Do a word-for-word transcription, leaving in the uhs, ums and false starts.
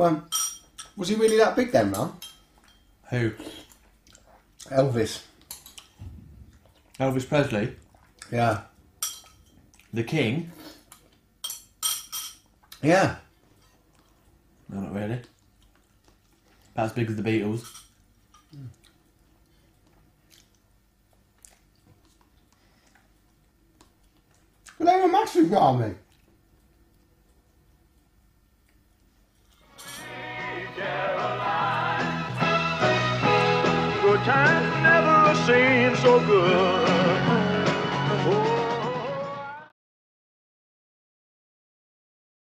um, was he really that big then, Mum? Who? Elvis. Elvis Presley? Yeah. The King? Yeah. No, not really. About as big as the Beatles. But they were massive, Rarmy. Good times never seem so good.